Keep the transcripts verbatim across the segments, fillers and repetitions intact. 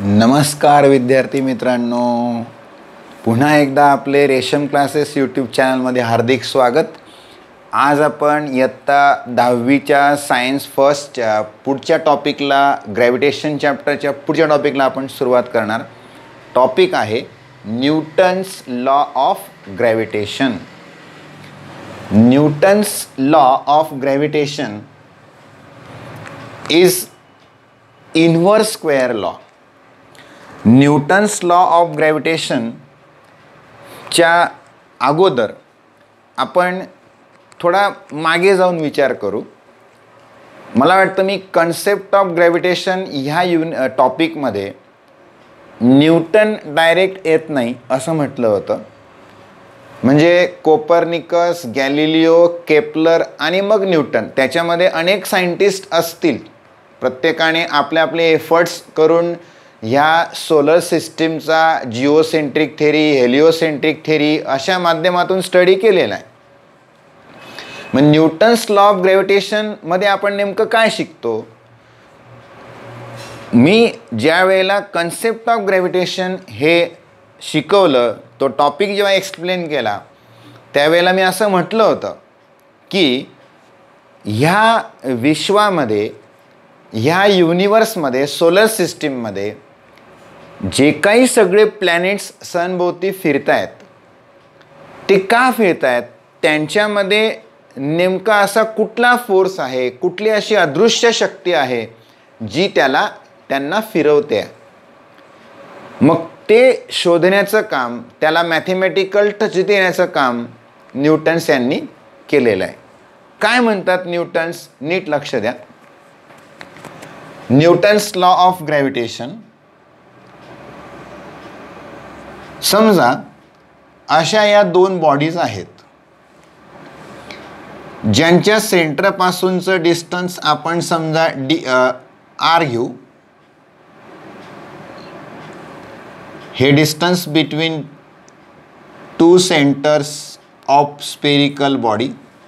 नमस्कार विद्यार्थी मित्रांनो, पुन्हा एकदा आपले रेशम क्लासेस यूट्यूब चॅनलमध्ये हार्दिक स्वागत। आज आपण इयत्ता दहावीच्या सायन्स फर्स्टच्या पुढच्या टॉपिकला ग्रॅव्हिटेशन चॅप्टरच्या पुढच्या टॉपिकला आपण सुरुवात करणार। टॉपिक आहे Newton's law of gravitation. Newton's law of gravitation is inverse square law. Newton's law of gravitation च्या अगोदर आपण थोडा मागे जाऊन विचार करू। मला वाटतं मी कन्सेप्ट ऑफ ग्रॅव्हिटेशन ह्या युन टॉपिकमध्ये न्यूटन डायरेक्ट येत नाही असं म्हटलं होतं। म्हणजे कोपर्निकस, गॅलिलिओ, केपलर आणि मग न्यूटन, त्याच्यामध्ये अनेक सायंटिस्ट असतील। प्रत्येकाने आपले आपले एफर्ट्स करून ह्या सोलर सिस्टीमचा जिओसेंट्रिक थेरी, हेलिओसेंट्रिक थेरी अशा माध्यमातून स्टडी केलेला आहे। मग न्यूटन्स लॉ ऑफ ग्रॅव्हिटेशन मध्ये आपण नेमकं काय शिकतो? मी ज्या वेळेला कन्सेप्ट ऑफ ग्रॅव्हिटेशन हे शिकवलं, तो टॉपिक जेव्हा एक्सप्लेन केला, त्यावेळेला मी असं म्हटलं होतं की ह्या विश्वामध्ये, ह्या युनिवर्समध्ये, सोलर सिस्टीममध्ये जे काही सगळे प्लॅनेट्स सनभोवती फिरत आहेत, ते का फिरत आहेत? त्यांच्यामध्ये नेमका असा कुठला फोर्स आहे, कुठली अशी अदृश्य शक्ती आहे जी त्याला त्यांना फिरवते? मग ते शोधण्याचं काम, त्याला मॅथमॅटिकल टच देण्याचं काम न्यूटन्स यांनी केलेलं आहे। काय म्हणतात न्यूटन्स? नीट लक्ष द्या। न्यूटन्स लॉ ऑफ ग्रॅव्हिटेशन, समजा अशा या दोन बॉडीज आहेत ज्यांच्या सेंटरपासूनचं डिस्टन्स आपण समजा डी आर घेऊ। हे distance between two centres of spherical body.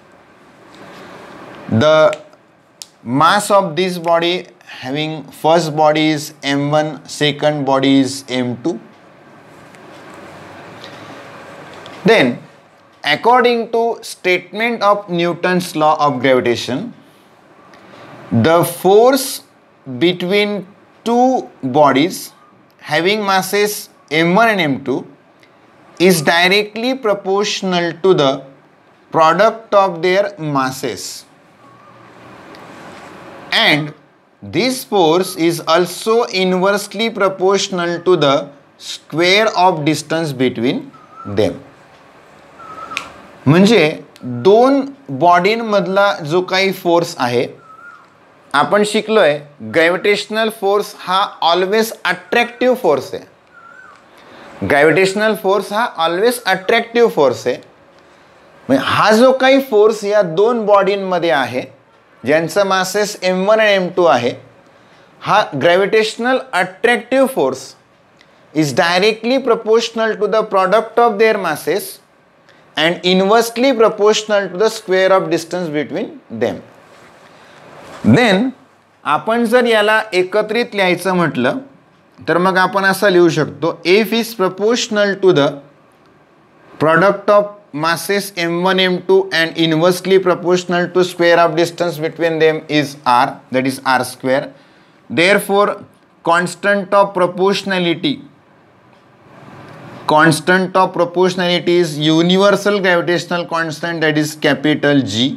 The mass of this body having first body is m one, second body is m two. Then according to statement of Newton's law of gravitation, the force between two bodies having masses m one and m two is directly proportional to the product of their masses, and this force is also inversely proportional to the square of distance between them. म्हणजे दोन बॉडींमधला जो काही force आहे, आपण शिकलोय gravitational force हा always attractive force आहे। Gravitational force हा ऑलवेज अट्रॅक्टिव्ह फोर्स आहे। म्हणजे हा जो काही फोर्स या दोन बॉडींमध्ये आहे, ज्यांचं मासेस एम वन आणि एम टू आहे, हा gravitational attractive force is directly proportional to the product of their masses and inversely proportional to the square of distance between them. Then आपण जर याला एकत्रित लिहायचं म्हटलं तर मग आपण असं लिहू शकतो, F is proportional to the product of masses m one m two and inversely proportional to square of distance between them is r, that is r square. Therefore constant of proportionality constant of proportionality is universal gravitational constant, that is capital G.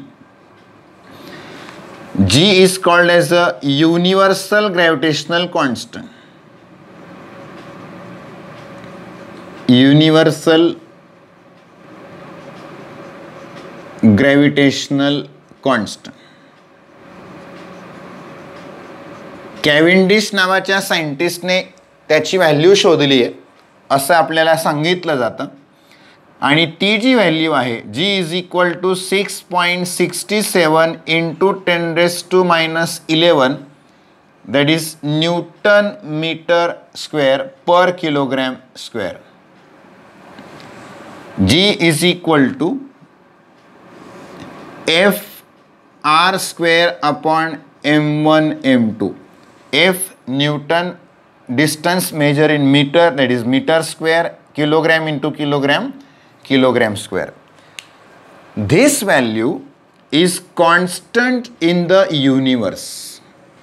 G is called as a universal gravitational constant. Universal gravitational constant. Cavendish नावाच्या सायंटिस्टने त्याची value शोधली आहे असं आपल्याला सांगितलं जातं, आणि ती जी व्हॅल्यू आहे, G is equal to six point sixty seven into ten raise to minus eleven, that is newton metre square per kilogram square. G is equal to F R square upon M one M two. F newton distance measure in meter, that is meter square, kilogram into kilogram, kilogram square. This value is constant in the universe.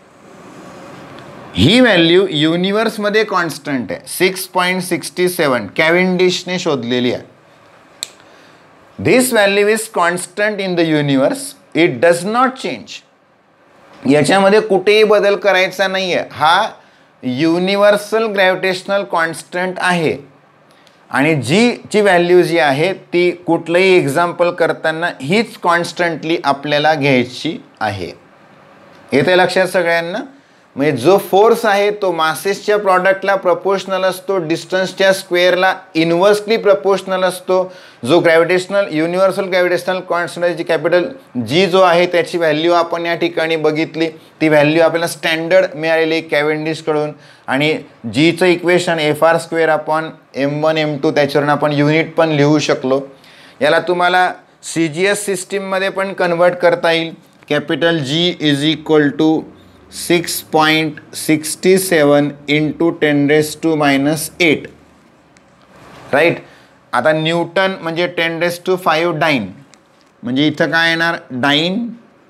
ही value universe मध्ये constant आहे, six point sixty seven कॅव्हेंडिशने शोधलेली आहे. This value is constant in the universe, it does not change. याच्यामध्ये कुठेही बदल करायचा नाही आहे. हा युनिव्हर्सल ग्रॅव्हिटेशनल कॉन्स्टंट आहे आणि जी ची व्हॅल्यू जी आहे ती कुठलंही एक्झाम्पल करताना हीच कॉन्स्टंटली आपल्याला घ्यायची आहे. येते लक्षात सगळ्यांना. म्हणजे जो फोर्स आहे तो मासेसच्या प्रॉडक्टला प्रपोर्शनल असतो, डिस्टन्सच्या स्क्वेअरला इन्व्हर्सली प्रपोर्शनल असतो. जो ग्रॅव्हिटेशनल युनिव्हर्सल ग्रॅव्हिटेशनल कॉन्स्टंटची कॅपिटल जी जो आहे त्याची व्हॅल्यू आपण या ठिकाणी बघितली. ती व्हॅल्यू आपल्याला स्टँडर्ड मिळालेली कॅव्हेंडिशकडून आणि जीचं equation F R square upon M one M two त्याच्यावरून आपण युनिट पण लिहू शकलो. याला तुम्हाला सी जी एस सिस्टीममध्ये पण कन्वर्ट करता येईल. Capital G is equal to six point sixty seven into ten raise to minus eight, right. आता न्यूटन म्हणजे ten raise to five dyne, म्हणजे इथं काय येणार डाईन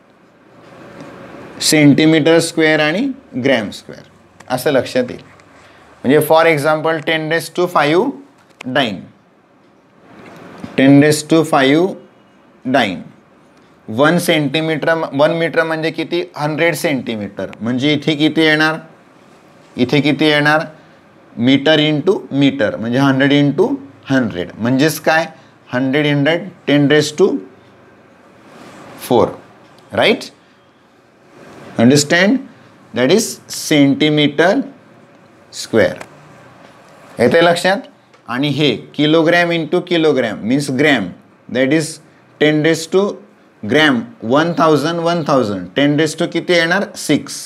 सेंटीमीटर स्क्वेअर आणि ग्रॅम स्क्वेअर असं लक्षात येईल. म्हणजे for example ten raise to five dyne, ten raise to five dyne, one centimetre one metre म्हणजे किती हंड्रेड सेंटीमीटर, म्हणजे इथे किती येणार, इथे किती येणार मीटर इंटू मीटर म्हणजे हंड्रेड इंटू हंड्रेड, म्हणजेच काय hundred hundred ten raise to four, right. Understand, that is centimetre square. येते लक्षात. आणि हे kilogram into kilogram means gram, that is ten raise to gram one thousand one thousand ten raise to किती येणार six.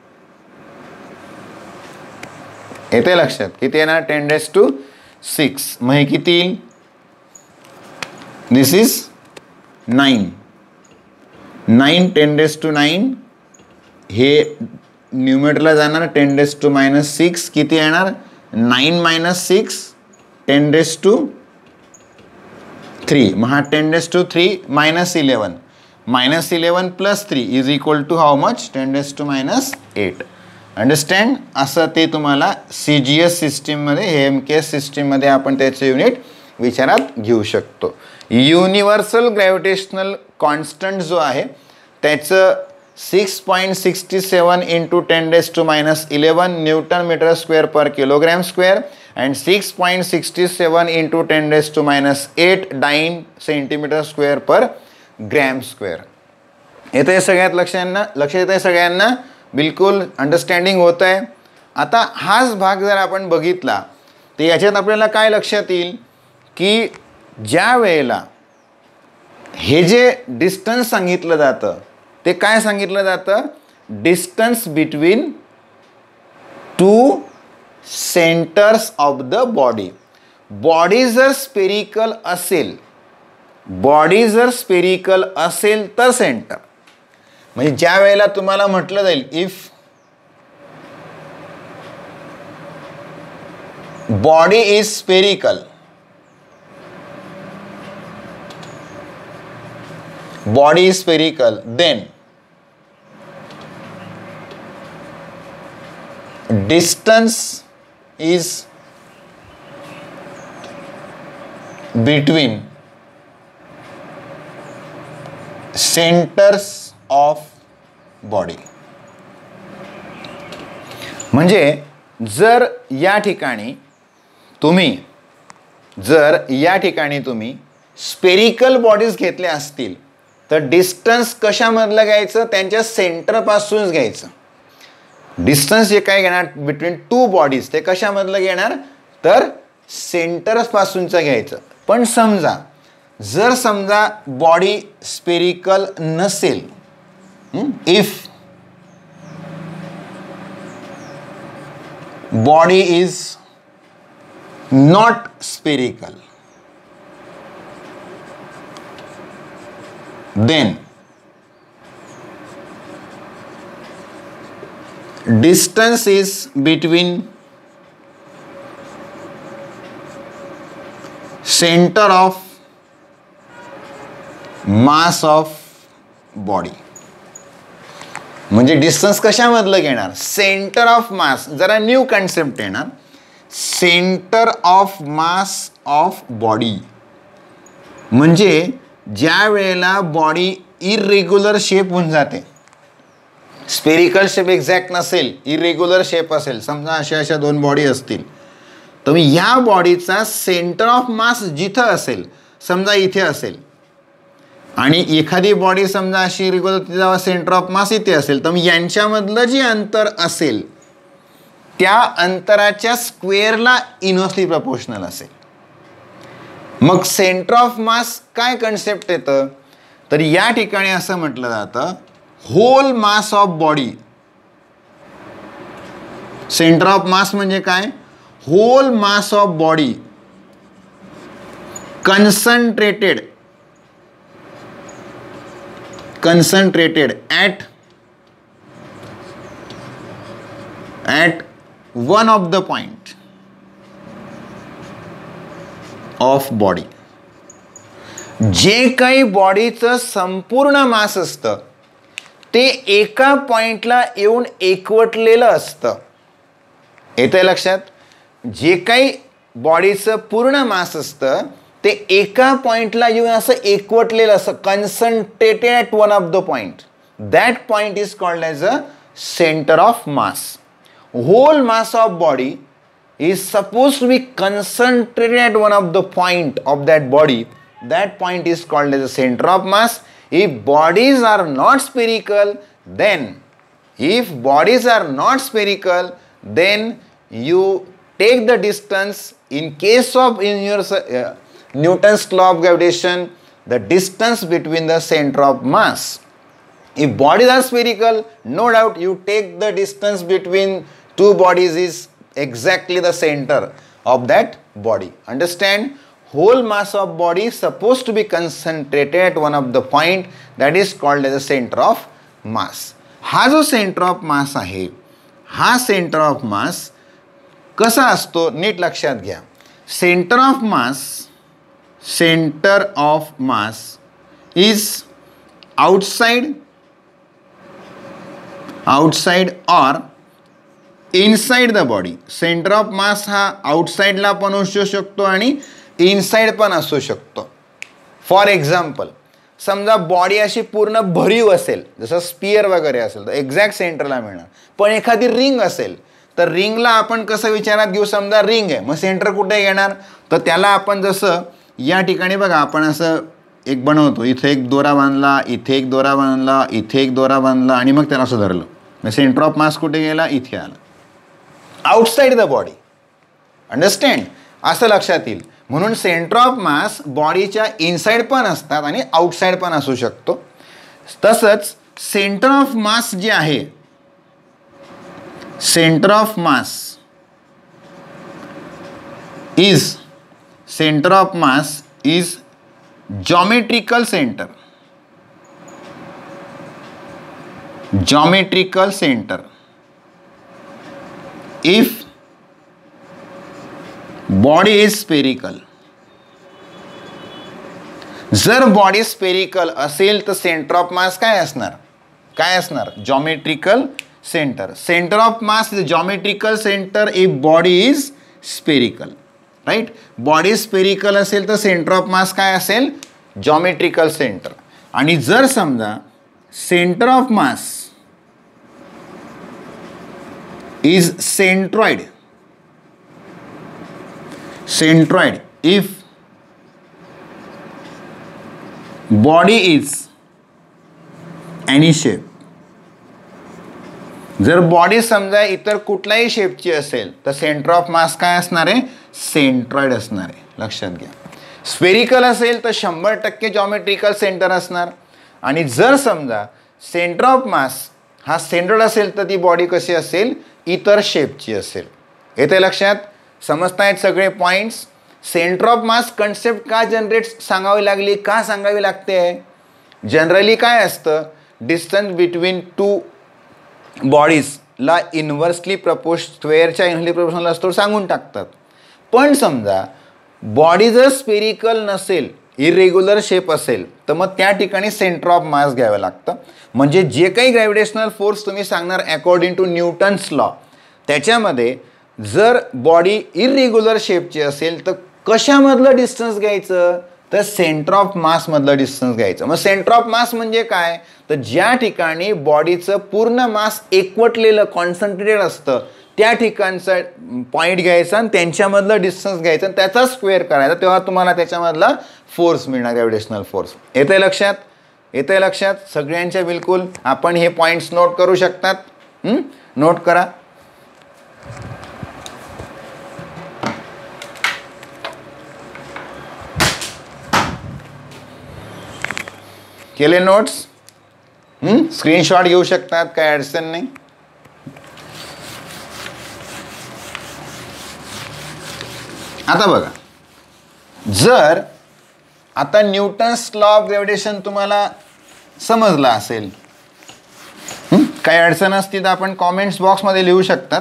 येते लक्षात किती येणार टेन रेस टू सिक्स. मग हे किती येईल, this is nine, nine ten raise to nine, हे न्यूमेटरला जाणार ten raise to minus six, किती येणार nine minus six ten raise to three. मग हा ten raise to three minus eleven, minus eleven plus three is equal to how much ten raise to minus eight. Understand. असं ते तुम्हाला C G S सिस्टीममध्ये हे M के S सिस्टीममध्ये आपण त्याचे युनिट विचारात घेऊ शकतो. युनिव्हर्सल ग्रॅव्हिटेशनल कॉन्स्टंट जो आहे त्याचं six point sixty seven into ten raise to minus eleven newton metre square per kilogram square and six point sixty seven into ten raise to minus eight dyne centimetre square per gram square. येतं आहे सगळ्यात लक्षांना, लक्ष येतं आहे सगळ्यांना, बिलकुल understanding होतं आहे. आता हाच भाग जर आपण बघितला तर याच्यात आपल्याला काय लक्षात येईल की ज्या वेळेला हे जे डिस्टन्स सांगितलं जातं ते काय सांगितलं जातं, distance between two centres of the body. Body जर स्पेरिकल असेल, बॉडी जर स्पेरिकल असेल तर सेंटर, म्हणजे ज्या वेळेला तुम्हाला म्हटलं जाईल if body is spherical, body is spherical then distance is between centers of body. म्हणजे जर या ठिकाणी तुम्ही जर या ठिकाणी तुम्ही स्पेरिकल बॉडीज घेतल्या असतील तर डिस्टन्स कशामधलं घ्यायचं, त्यांच्या सेंटरपासूनच घ्यायचं. डिस्टन्स जे काय घेणार बिटवीन टू बॉडीज ते कशामधलं घेणार तर सेंटरपासूनचं घ्यायचं. पण समजा जर समजा बॉडी स्पेरिकल नसेल, if body is not spherical then distance is between centre of mass of body. म्हणजे डिस्टन्स कशामधलं घेणार, सेंटर ऑफ मास. जरा न्यू कन्सेप्ट येणार, centre of mass of body. म्हणजे ज्या वेळेला बॉडी इरेग्युलर शेप होऊन जाते, स्पेरिकल शेप एक्झॅक्ट नसेल, इरेग्युलर शेप असेल, समजा अशा अशा दोन बॉडी असतील, तर ह्या बॉडीचा सेंटर ऑफ मास जिथं असेल, समजा इथे असेल, आणि एखादी बॉडी समजा अशी इरेग्युलर, तिचा सेंटर ऑफ मास इथे असेल, तर यांच्यामधलं जे अंतर असेल त्या अंतराच्या स्क्वेअरला इनव्हर्सली प्रपोर्शनल असेल. मग सेंटर ऑफ मास काय कन्सेप्ट येतं, तर या ठिकाणी असं म्हटलं जातं, whole mass of body. Centre of mass म्हणजे काय, whole mass of body concentrated concentrated at at one of the point of body. जे काही बॉडीचं संपूर्ण मास असतं ते एका पॉइंटला येऊन एकवटलेलं असतं. येतंय लक्षात, जे काही बॉडीचं पूर्ण मास असतं ते एका पॉइंटला येऊन असं एकवटलेलं असं, concentrated at one of the point. That point is called as a centre of mass. Whole mass of body is suppose to be concentrated at one of the point of that body. That point is called as a centre of mass. If bodies are not spherical, then if bodies are not spherical, then you take the distance in case of in your uh, Newton's law of gravitation, the distance between the center of mass. If bodies are spherical, no doubt you take the distance between two bodies is exactly the center of that body. Understand? Whole mass of body is supposed to be concentrated at one of the point, that is called as the center of mass. हा जो center of mass आहे, हा center of mass कसा असतो नीट लक्षात घ्या. Center of mass, center of mass is outside outside or inside the body. Center of mass हा outside ला पण असू शकतो आणि इनसाइड पण असू शकतो. फॉर एक्झाम्पल, समजा बॉडी अशी पूर्ण भरीव असेल, जसं स्पियर वगैरे असेल तर एक्झॅक्ट सेंटरला मिळणार. पण एखादी रिंग असेल तर रिंगला आपण कसं विचारात घेऊ, समजा रिंग आहे, मग सेंटर कुठे घेणार, तर त्याला आपण जसं या ठिकाणी बघा आपण असं एक बनवतो, इथे एक दोरा बांधला, इथे एक दोरा बांधला, इथे एक दोरा बांधला आणि मग त्याला असं धरलं, मग सेंटर ऑफ मास कुठे गेला, इथे आला, आउटसाइड द बॉडी. अंडरस्टँड? असं लक्षात येईल. म्हणून सेंटर ऑफ मास बॉडीच्या इनसाइड पण असतात आणि आउटसाइड पण असू शकतो. तसंच सेंटर ऑफ मास जे आहे, centre of mass is centre of mass is geometrical centre. Geometrical centre if body is spherical. जर बॉडी स्पेरिकल असेल तर सेंटर ऑफ मास काय असणार, काय असणार, geometrical centre. Centre of mass is geometrical centre if body is spherical. Right? Body spherical असेल तर centre of mass काय असेल, जॉमेट्रिकल सेंटर. आणि जर समजा centre of mass is centroid, centroid if body is any shape. जर body समजा इतर कुठल्याही शेपची असेल तर सेंटर ऑफ मास काय असणार आहे, सेंट्रॉइड असणार आहे. लक्षात घ्या. स्पेरिकल असेल तर शंभर टक्के जॉमेट्रिकल सेंटर असणार. आणि जर समजा सेंटर ऑफ मास हा सेंट्रॉइड असेल तर ती बॉडी कशी असेल, इतर शेपची असेल. येते लक्षात? समजतायत सगळे points. Centre of mass concept का जनरेट सांगावी लागली, का सांगावी लागते, जनरली काय असतं, डिस्टन्स बिटवीन टू बॉडीजला इन्व्हर्सली प्रपोज स्क्वेअरच्या इन्व्हर्सली प्रपोर्शनल असतो सांगून टाकतात. पण समजा बॉडी जर स्पेरिकल नसेल, इरेग्युलर शेप असेल, तर मग त्या ठिकाणी सेंटर ऑफ मास घ्यावं लागतं. म्हणजे जे काही ग्रॅव्हिटेशनल फोर्स तुम्ही सांगणार अकॉर्डिंग टू न्यूटन्स लॉ, त्याच्यामध्ये जर बॉडी इरेग्युलर शेपची असेल तर कशामधलं डिस्टन्स घ्यायचं, तर सेंटर ऑफ मासमधलं डिस्टन्स घ्यायचं. मग सेंटर ऑफ मास म्हणजे काय, तर ज्या ठिकाणी बॉडीचं पूर्ण मास एकवटलेलं कॉन्सन्ट्रेटेड असतं त्या ठिकाणचा पॉईंट घ्यायचा आणि त्यांच्यामधलं डिस्टन्स घ्यायचं आणि त्याचा स्क्वेअर करायचा, तेव्हा तुम्हाला त्याच्यामधला फोर्स मिळणार, ग्रॅव्हिटेशनल फोर्स. येतंय लक्षात, येतंय लक्षात सगळ्यांच्या बिलकुल. आपण हे पॉईंट्स नोट करू शकतात. नोट करा. केले नोट्स? स्क्रीनशॉट घेऊ शकतात, काय अडचण नाही. आता बघा, जर आता न्यूटन्स लॉ ऑफ ग्रॅव्हिटेशन तुम्हाला समजला असेल, काही अडचण असतील तर आपण कॉमेंट्स बॉक्समध्ये लिहू शकतात.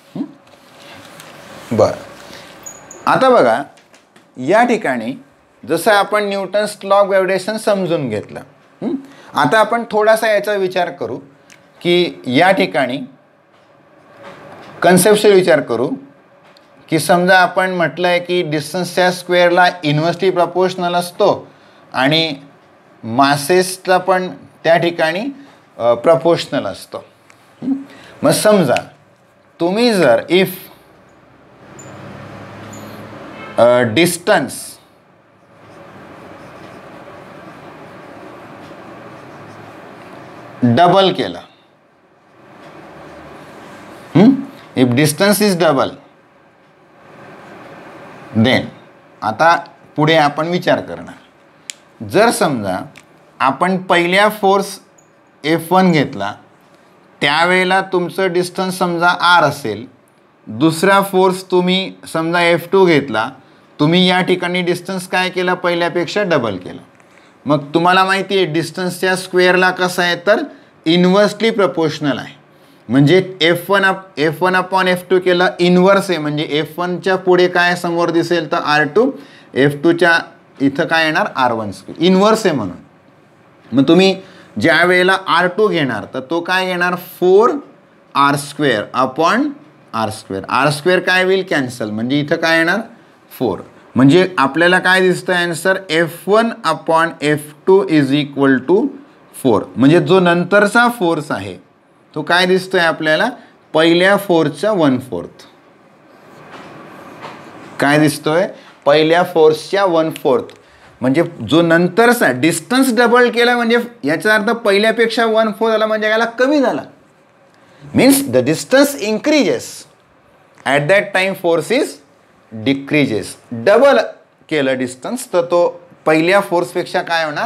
बरं, आता बघा या ठिकाणी जसं आपण न्यूटन्स लॉ ऑफ ग्रॅव्हिटेशन समजून घेतलं, आता आपण थोडासा याचा विचार करू की या ठिकाणी कन्सेप्च्युअल विचार करू की समजा आपण म्हटलं आहे की डिस्टन्सच्या स्क्वेअरला इन्व्हर्सली प्रपोर्शनल असतो आणि मासेसला पण त्या ठिकाणी प्रपोर्शनल असतो. मग समजा तुम्ही जर इफ डिस्टन्स डबल केला, if distance is double, then आता पुढे आपण विचार करणार. जर समजा आपण पहिल्या फोर्स एफ वन घेतला, त्यावेळेला तुमचं डिस्टन्स समजा आर असेल, दुसरा फोर्स तुम्ही समजा एफ टू घेतला, तुम्ही या ठिकाणी डिस्टन्स काय केलं, पहिल्यापेक्षा डबल केलं. मग तुम्हाला माहिती आहे डिस्टन्सच्या स्क्वेअरला कसं आहे तर इन्व्हर्सली प्रपोर्शनल आहे. म्हणजे F one up F one upon F two केलं इन्व्हर्स आहे, म्हणजे एफ वनच्या पुढे काय समोर दिसेल तर आर टू, एफ टूच्या इथं काय येणार आर वन स्क्वेअर, इन्व्हर्स आहे म्हणून. मग तुम्ही ज्या वेळेला आर टू घेणार तर तो काय घेणार four R square upon R square, R square काय होईल कॅन्सल, म्हणजे इथं काय येणार फोर. म्हणजे आपल्याला काय दिसतं answer F one upon F two is equal to four. म्हणजे जो नंतरचा फोर्स आहे तो काय दिसतोय आपल्याला पहिल्या फोर्सचा वन फोर्थ. काय दिसतोय पहिल्या फोर्सच्या वन फोर्थ. म्हणजे जो नंतरचा डिस्टन्स डबल केला म्हणजे याचा अर्थ पहिल्यापेक्षा वन फोर्थ झाला म्हणजे याला कमी झाला. Means the distance increases at that time force is decreases. Double केलं डिस्टन्स तर तो पहिल्या फोर्सपेक्षा काय होणार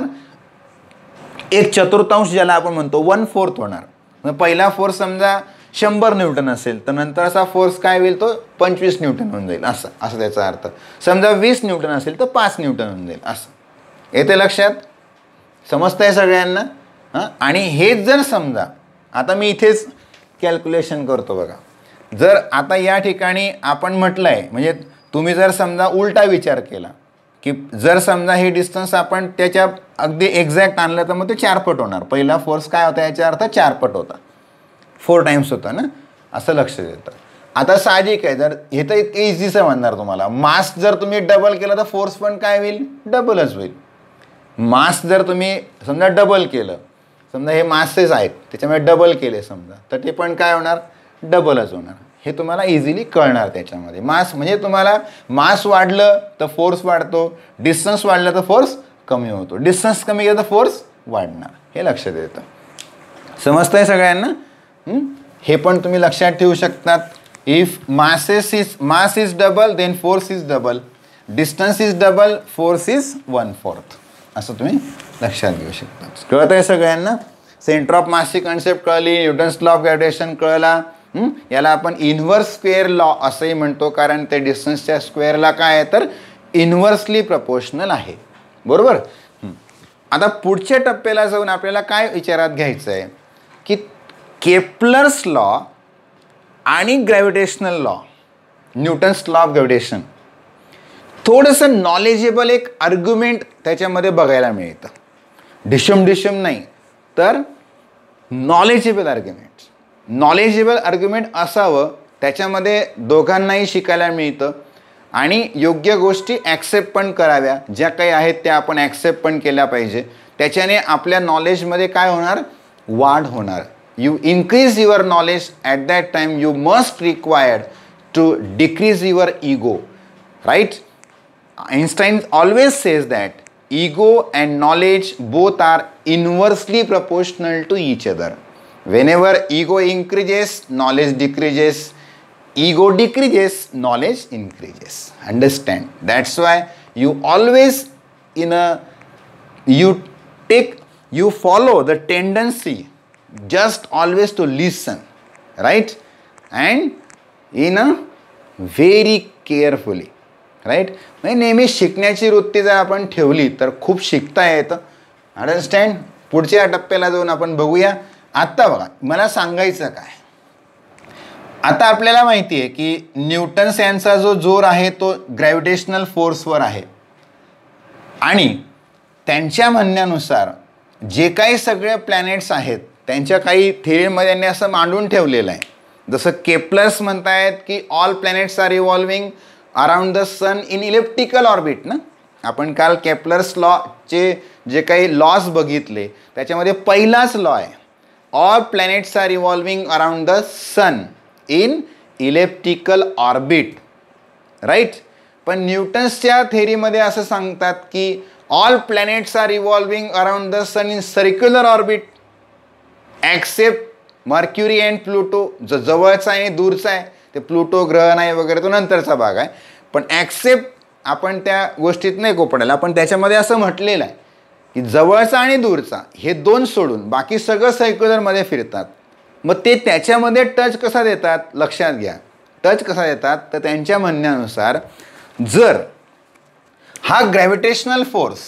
एक चतुर्थांश, ज्याला आपण म्हणतो वन फोर्थ होणार. मग पहिला फोर्स समजा शंभर न्यूटन असेल तर नंतरचा फोर्स काय होईल तो पंचवीस न्यूटन होऊन जाईल, असं असं त्याचा अर्थ. समजा वीस न्यूटन असेल तर पाच न्यूटन होऊन जाईल, असं. येते लक्षात, समजतंय सगळ्यांना? हां, आणि हेच जर समजा आता मी इथेच कॅल्क्युलेशन करतो बघा. जर आता या ठिकाणी आपण म्हटलं आहे, म्हणजे तुम्ही जर समजा उलटा विचार केला की जर समजा हे डिस्टन्स आपण त्याच्या अगदी एक्झॅक्ट आणलं तर मग ते चारपट होणार. पहिला फोर्स काय होता याचा अर्थ चारपट होता, फोर टाइम्स होता ना, असं लक्ष देतं. आता साहजिक आहे, जर हे तर इतकं इझीचं म्हणणार तुम्हाला. मास जर तुम्ही डबल केलं तर फोर्स पण काय होईल डबलच होईल. मास जर तुम्ही समजा डबल केलं, समजा हे मासेस आहेत त्याच्यामुळे डबल केले समजा, तर ते पण काय होणार डबलच होणार. हे तुम्हाला इझिली कळणार त्याच्यामध्ये. मास म्हणजे तुम्हाला मास वाढलं तर फोर्स वाढतो, डिस्टन्स वाढलं तर फोर्स कमी होतो, डिस्टन्स कमी केलं तर फोर्स वाढणार, हे लक्षात येतं. समजतंय सगळ्यांना? हे पण तुम्ही लक्षात ठेवू शकतात. If masses is mass is double then force is double, distance is double force is one fourth, असं तुम्ही लक्षात घेऊ शकता. कळत आहे सगळ्यांना? सेंटर ऑफ मासची कन्सेप्ट कळली, न्यूटन्स लॉ ऑफ ग्रॅव्हिटेशन कळला. याला आपण इन्व्हर्स स्क्वेअर लॉ असंही म्हणतो, कारण ते डिस्टन्सच्या स्क्वेअरला काय आहे तर इन्व्हर्सली प्रपोर्शनल आहे, बरोबर. आता पुढच्या टप्प्याला जाऊन आपल्याला काय विचारात घ्यायचं आहे की केप्लर्स लॉ आणि gravitational law, Newton's law of gravitation, थोडंसं नॉलेजेबल एक आर्ग्युमेंट त्याच्यामध्ये बघायला मिळतं. डिशम डिशम नाही तर नॉलेजेबल आर्ग्युमेंट. नॉलेजेबल आर्ग्युमेंट असावं, त्याच्यामध्ये दोघांनाही शिकायला मिळतं आणि योग्य गोष्टी ॲक्सेप्ट पण कराव्या. ज्या काही आहेत त्या आपण ॲक्सेप्ट पण केल्या पाहिजे. त्याच्याने आपल्या नॉलेजमध्ये काय होणार, वाढ होणार. You increase your knowledge, at that time you must required to decrease your ego. Right. Einstein always says that ego and knowledge both are inversely proportional to each other. Whenever ego increases, knowledge decreases. Ego decreases, knowledge increases. Understand? That's why you always in a you take you follow the tendency just always to listen, right? And in a very carefully. Right. म्हणजे नेहमी शिकण्याची वृत्ती जर आपण ठेवली तर खूप शिकता येतं. अंडरस्टँड. पुढच्या टप्प्याला जाऊन आपण बघूया. आत्ता बघा, मला सांगायचं काय, आता आपल्याला माहिती आहे की न्यूटन्स यांचा जो जोर आहे तो ग्रॅव्हिटेशनल फोर्सवर आहे आणि त्यांच्या म्हणण्यानुसार जे काही सगळे प्लॅनेट्स आहेत त्यांच्या काही थिअरीमध्ये त्यांनी असं मांडून ठेवलेलं आहे. जसं केप्लर्स म्हणतायत की all planets are revolving around the sun in elliptical orbit ना. आपण काल केप्लर्स लॉचे जे काही लॉज बघितले त्याच्यामध्ये पहिलाच लॉ आहे, all planets are revolving around the sun in elliptical orbit. Right. पण न्यूटन्सच्या थेरीमध्ये असं सांगतात की all planets are revolving around the sun in circular orbit accept Mercury and Pluto. जो जवळचा आहे आणि दूरचा आहे ते प्लुटो ग्रह नाही वगैरे तो नंतरचा भाग आहे. पण ॲक्सेप्ट आपण त्या गोष्टीत नाही कोपडायला. आपण त्याच्यामध्ये असं म्हटलेलं आहे की जवळचा आणि दूरचा हे दोन सोडून बाकी सगळं सर्क्युलरमध्ये फिरतात. मग ते त्याच्यामध्ये टच कसा देतात लक्षात घ्या. टच कसा देतात तर त्यांच्या म्हणण्यानुसार जर हा ग्रॅव्हिटेशनल फोर्स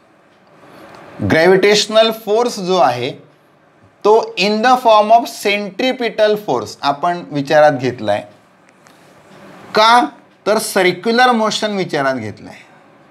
ग्रॅव्हिटेशनल फोर्स जो आहे तो in the form of centripetal force आपण विचारात घेतला आहे का, तर सर्क्युलर मोशन विचारात घेतलं आहे.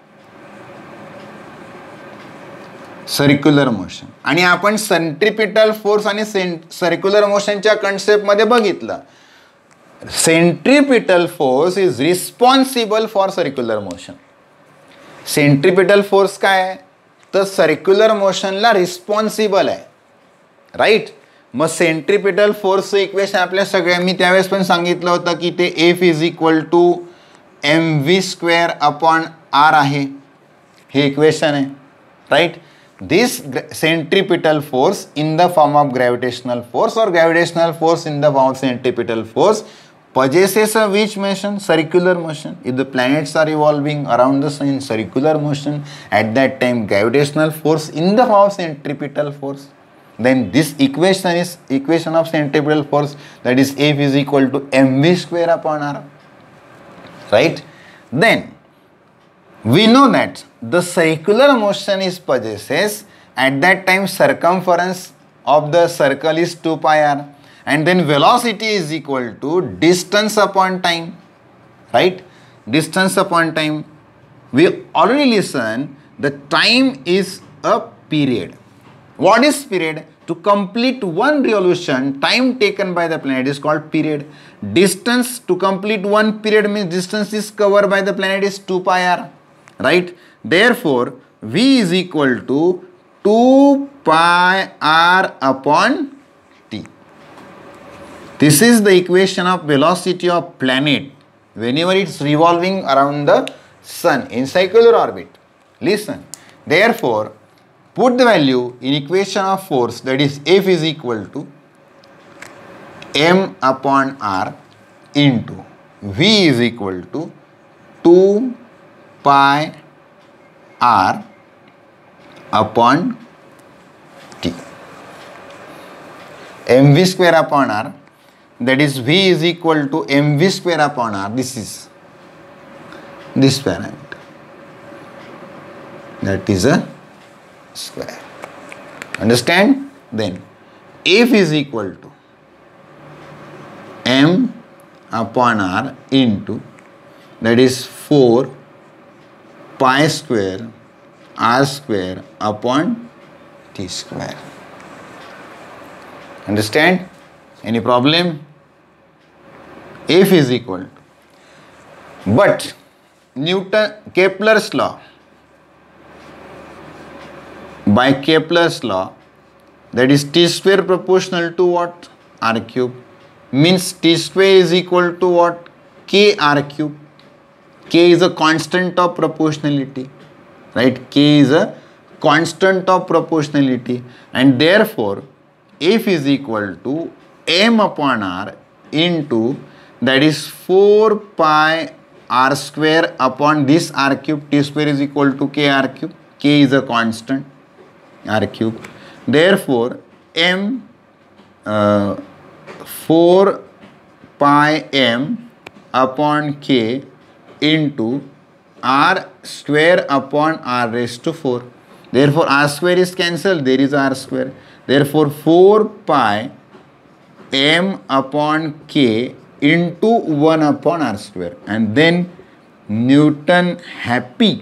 Circular motion. आणि आपण सेंट्रिपिटल फोर्स आणि सर्क्युलर मोशनच्या कन्सेप्टमध्ये बघितलं, centripetal force is responsible for circular motion. Centripetal force काय आहे तर सर्क्युलर मोशनला रिस्पॉन्सिबल आहे. राईट. मग सेंट्रिपिटल फोर्सचं इक्वेशन आपल्या सगळ्या मी त्यावेळेस पण सांगितलं होतं की ते F is equal to M V square upon R आहे. हे इक्वेशन आहे. Right. This centripetal force in the form of gravitational force और gravitational force in the form of centripetal force possesses a which motion? Circular motion. If the planets are revolving around the sun in circular motion, at that time gravitational force in the form of centripetal force. Then this equation is equation of centripetal force, that is F is equal to mv square upon r. Right? Then we know that the circular motion is possesses at that time circumference of the circle is two pi r. And then velocity is equal to distance upon time. Right? Distance upon time. We already listened, the time is a period. What is period? To complete one revolution, time taken by the planet is called period. Distance to complete one period means distance is covered by the planet is two pi r. Right? Therefore, V is equal to two pi r upon this is the equation of velocity of planet whenever it's revolving around the sun in circular orbit. Listen. Therefore, put the value in equation of force, that is F is equal to m upon r into V is equal to two pi r upon t. Mv square upon r, that is V is equal to mv square upon r. This is this parameter, that is a square. Understand? Then F is equal to m upon r into, that is four pi square r square upon t square. Understand? Any problem? F is equal to, but Newton, Kepler's law, by Kepler's law, that is t square proportional to what? R cube. Means t square is equal to what? K r cube. K is a constant of proportionality, right? K is a constant of proportionality, and therefore F is equal to m upon r into, that is four pi r square upon this r cube. T square is equal to k r cube. K is a constant, r cube. Therefore m uh, four pi m upon k into r square upon r raised to four. Therefore r square is cancelled, there is r square. Therefore four pi m upon k into one upon r square, and then Newton happy.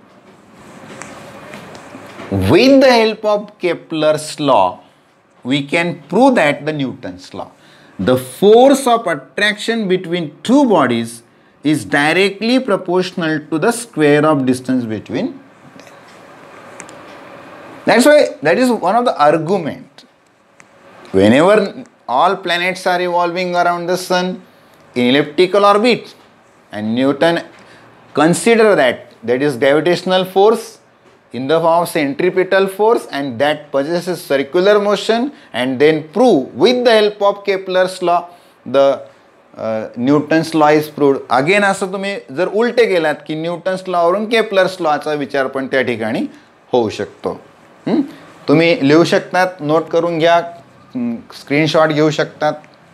With the help of Kepler's law, we can prove that the Newton's law, the force of attraction between two bodies is directly proportional to the square of distance between them. That's why that is one of the argument. Whenever all planets are revolving around the sun in elliptical orbit, and Newton consider that that is gravitational force in the form of centripetal force, and that possesses circular motion, and then prove with the help of Kepler's law the uh, Newton's law is proved. Again असं तुम्ही जर उलटे गेलात की Newton's law वरून Kepler's लॉचा विचार पण त्या ठिकाणी होऊ शकतो. तुम्ही लिहू शकतात, नोट करून घ्या, स्क्रीनशॉट घेऊ शकतात.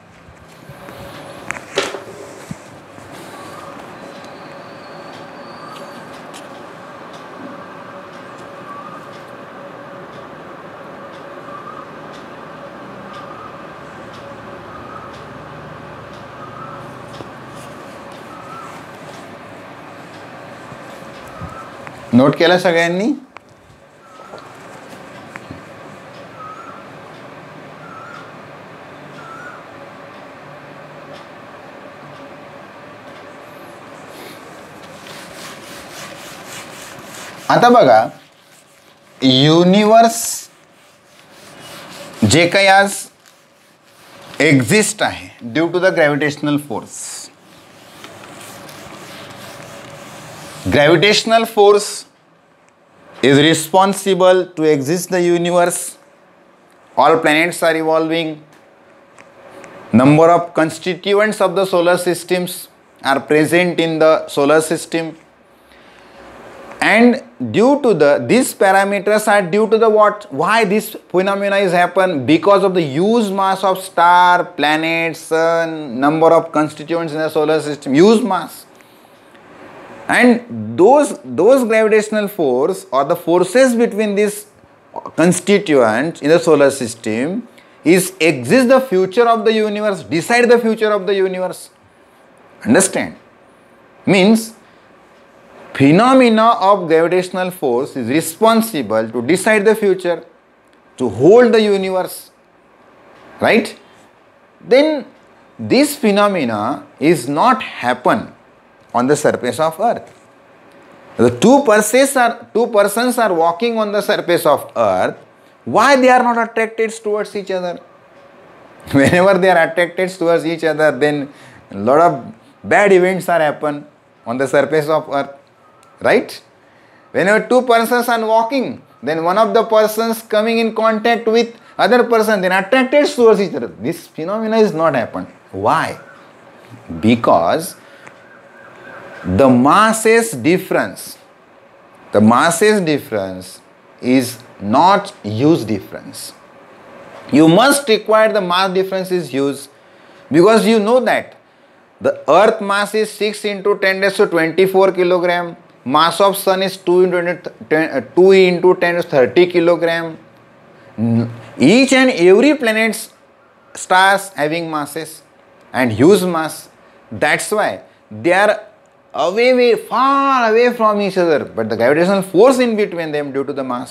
नोट केला सगळ्यांनी? आता बघा, युनिवर्स जे काही आज एक्झिस्ट आहे due to the gravitational force. Gravitational force is responsible to exist the universe. All planets are evolving. Number of constituents of the solar systems are present in the solar system. And due to the, these parameters are due to the what? Why this phenomena is happen? Because of the huge mass of star, planets, sun, number of constituents in the solar system, huge mass. And those those gravitational force or the forces between these constituents in the solar system is exist the future of the universe, decide the future of the universe. Understand? Means phenomena of gravitational force is responsible to decide the future, to hold the universe, right? Then this phenomena is not happen on the surface of earth. The two persons are two persons are walking on the surface of earth. Why they are not attracted towards each other? Whenever they are attracted towards each other, then a lot of bad events are happen on the surface of earth, right? Whenever two persons are walking, then one of the persons coming in contact with other person, then attracted towards each other. This phenomena is not happen. Why? Because the masses difference, the masses difference is not huge difference. You must require the mass difference is huge, because you know that the earth mass is six into ten raised to twenty-four kilogram, mass of sun is two into two into ten to thirty kilogram. Each and every planet stars having masses and huge mass. That's why they are away way far away from each other, but the gravitational force in between them due to the mass,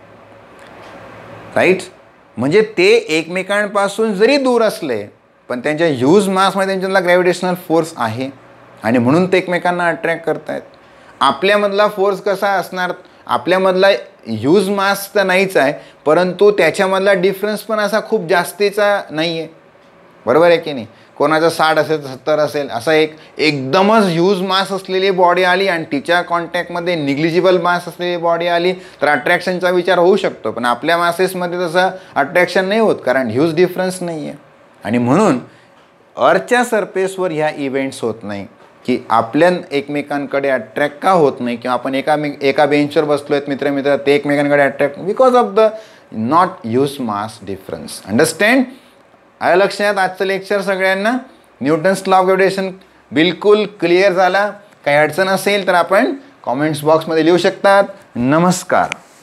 right? म्हणजे ते एकमेकांपासून जरी दूर असले पण त्यांच्या huge मासमध्ये त्यांच्याला ग्रॅव्हिटेशनल फोर्स आहे आणि म्हणून ते एकमेकांना अट्रॅक्ट करतायत. आपल्यामधला फोर्स कसा असणार? आपल्यामधला ह्यूज मास तर नाहीच आहे, परंतु त्याच्यामधला डिफरन्स पण असा खूप जास्तीचा नाही आहे, बरोबर आहे की नाही? कोणाचा साठ असेल सत्तर असेल, असा एक एकदमच ह्यूज मास असलेली बॉडी आली आणि तिच्या कॉन्टॅक्टमध्ये निग्लिजिबल मास असलेली बॉडी आली तर अट्रॅक्शनचा विचार होऊ शकतो. पण आपल्या मासेसमध्ये तसं अट्रॅक्शन नाही होत कारण ह्यूज डिफरन्स नाही आहे. आणि म्हणून अर्थच्या सरफेसवर ह्या इव्हेंट्स होत नाही की आपल्या एकमेकांकडे अट्रॅक्ट का होत नाही किंवा आपण एका एका बेंचवर बसलो आहेत मित्र मित्र ते एकमेकांकडे attract because of the not huge mass difference. Understand? आलं लक्षात? आजचं लेक्चर सगळ्यांना न्यूटन्स लॉ ऑफ ग्रॅव्हिटेशन बिलकुल क्लिअर झाला? काही अडचण असेल तर आपण कॉमेंट्स बॉक्समध्ये लिहू शकतात. नमस्कार.